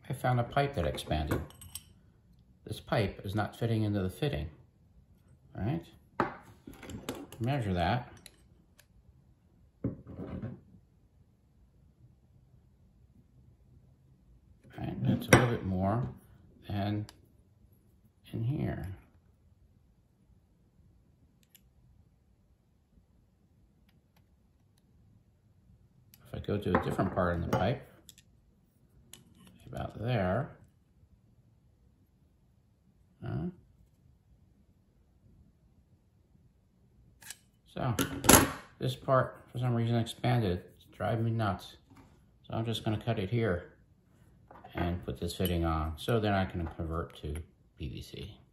I found a pipe that expanded. This pipe is not fitting into the fitting, all right? Measure that. All right, that's a little bit more than in here. If I go to a different part in the pipe, about there, so this part for some reason expanded. It's driving me nuts. So I'm just going to cut it here and put this fitting on so then I can convert to PVC.